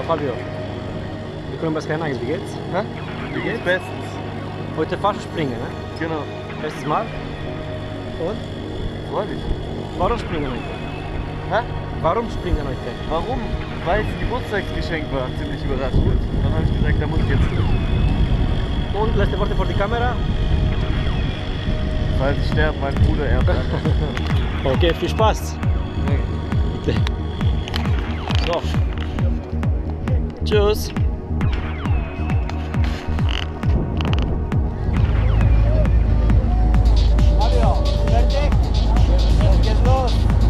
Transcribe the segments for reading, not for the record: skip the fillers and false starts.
Fabio. Wir können was eigentlich. Wie geht's? Hä? Wie geht's? Bestens. Heute Fallschirmspringen, ne? Genau. Erstes Mal. Und? Freudig. Warum springen heute? Hä? Warum springen heute? Warum? Weil es Geburtstagsgeschenk war, ziemlich überraschend. Dann habe ich gesagt, da muss ich jetzt hin. Und letzte Worte vor die Kamera. Falls ich sterbe, mein Bruder erbt an. Okay, viel Spaß. So. Tschüss. Fabio, fertig? Jetzt geht's los.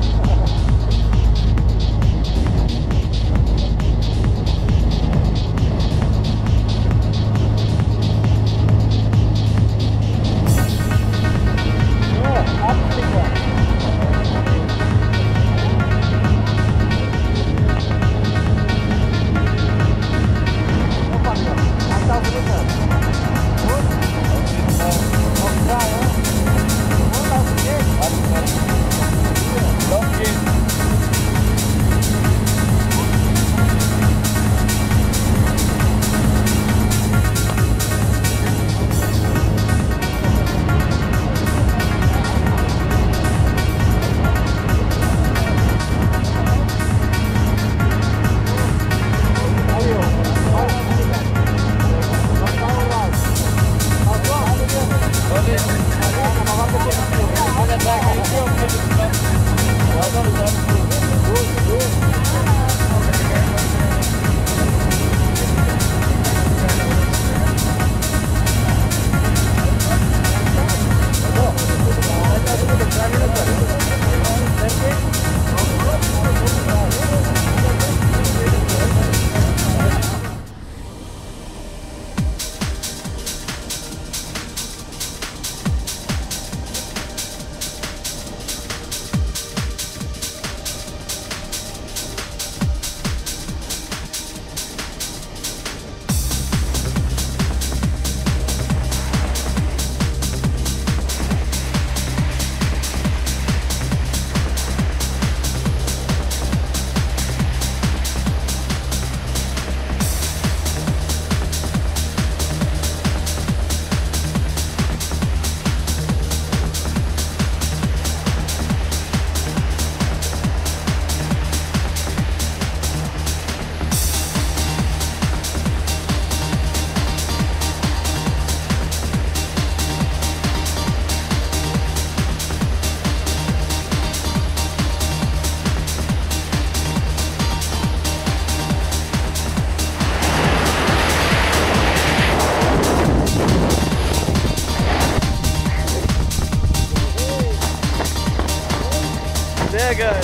Sehr geil.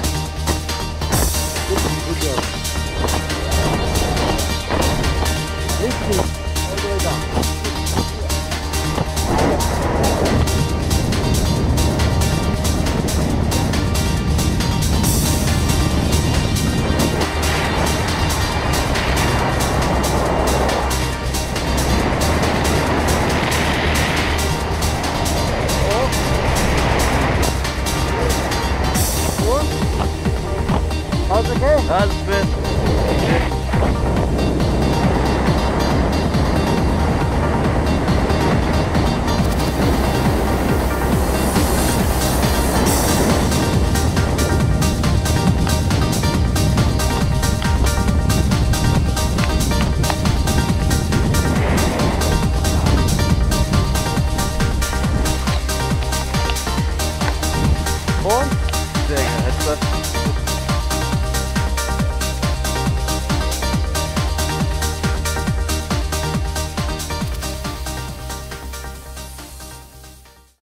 Alles okay? Alles fit. Und? Sehr geil.